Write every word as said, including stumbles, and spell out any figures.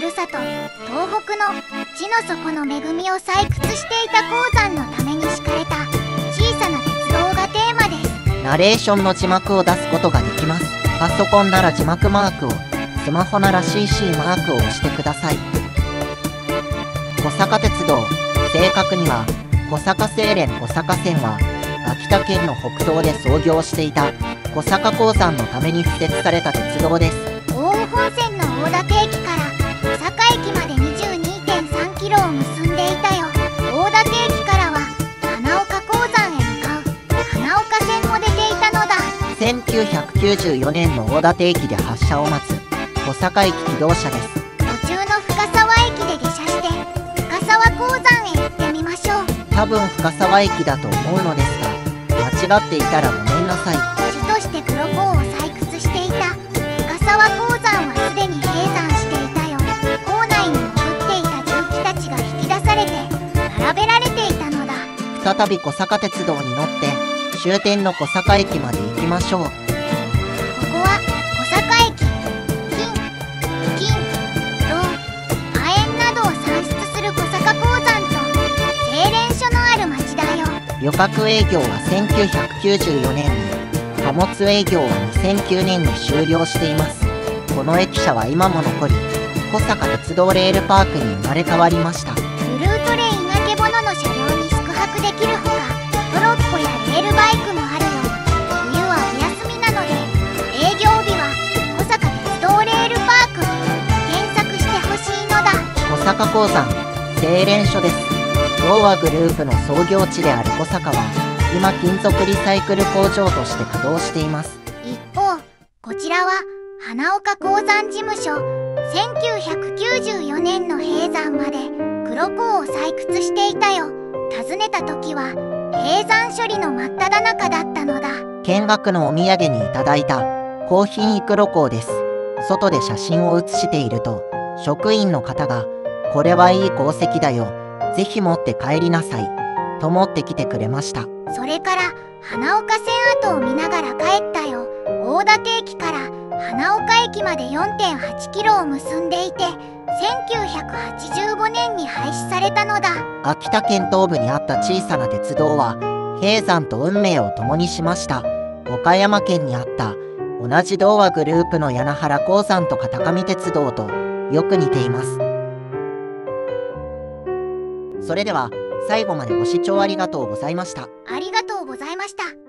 るさと東北の地の底の恵みを採掘していた鉱山のために敷かれた小さな鉄道がテーマです。 ナレーションの字幕を出すことができます。パソコンなら字幕マークを、スマホなら シーシー マークを押してください。小坂鉄道、正確には小坂製連小坂線は秋田県の北東で操業していた小坂鉱山のために敷設された鉄道です。 奥羽本線の大館駅から小坂駅まで にじゅうにてんさんキロを結んでいたよ。大館駅からは花岡鉱山へ向かう花岡線も出ていたのだ。 せんきゅうひゃくきゅうじゅうよねんの大館駅で発車を待つ小坂駅機動車です。 途中の深沢駅で下車して深沢鉱山へ行ってみましょう。 多分深沢駅だと思うのですが、間違っていたらごめんなさい。 主として黒鉱を採掘していた深沢鉱山はすでに閉山していたよ。坑内に潜っていた重機たちが引き出されて並べられていたのだ。 再び小坂鉄道に乗って終点の小坂駅まで行きましょう。 ここは小坂駅。金、金、銅、亜鉛などを産出する小坂鉱山と製錬所のある町だよ。 旅客営業はせんきゅうひゃくきゅうじゅうよねんに、貨物営業はにせんきゅうねんに終了しています。この駅舎は今も残り、小坂鉄道レールパークに生まれ変わりました。 ブルートレインあけぼのの車両に宿泊できるほか、トロッコやレールバイクもあるよ。冬はお休みなので営業日は小坂鉄道レールパーク検索してほしいのだ。 小坂鉱山製錬所です。同和グループの創業地である小坂は今金属リサイクル工場として稼働しています。 一方こちらは花岡鉱山事務所。せんきゅうひゃくきゅうじゅうよねんの閉山まで黒鉱を採掘していたよ。訪ねた時は閉山処理の真っ只中だったのだ。 見学のお土産にいただいた高品位黒鉱です。外で写真を写していると職員の方が「これはいい鉱石だよ、ぜひ持って帰りなさい」と持ってきてくれました。 それから花岡線跡を見ながら帰ったよ。大館駅から花岡駅まで よんてんはちキロを結んでいてせんきゅうひゃくはちじゅうごねんに廃止されたのだ。 秋田県東部にあった小さな鉄道は閉山と運命を共にしました。岡山県にあった同じ同和グループの柳原鉱山と片上鉄道とよく似ています。それでは最後までご視聴ありがとうございました。 ありがとうございました。